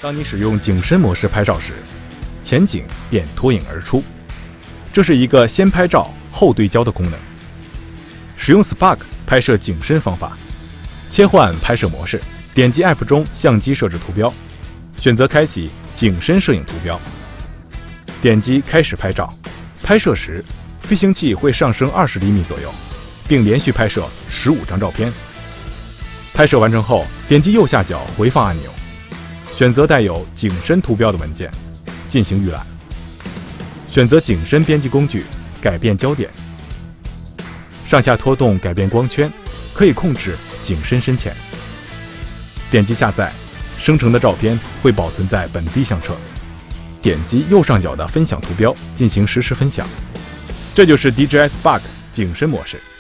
当你使用景深模式拍照时，前景便脱颖而出。这是一个先拍照后对焦的功能。使用 Spark 拍摄景深方法，切换拍摄模式，点击 App 中相机设置图标，选择开启景深摄影图标，点击开始拍照。拍摄时，飞行器会上升20厘米左右，并连续拍摄15张照片。拍摄完成后，点击右下角回放按钮，选择带有景深图标的文件，进行预览。选择景深编辑工具，改变焦点，上下拖动改变光圈，可以控制景深深浅。点击下载，生成的照片会保存在本地相册。点击右上角的分享图标进行实时分享。这就是 DJI Spark 景深模式。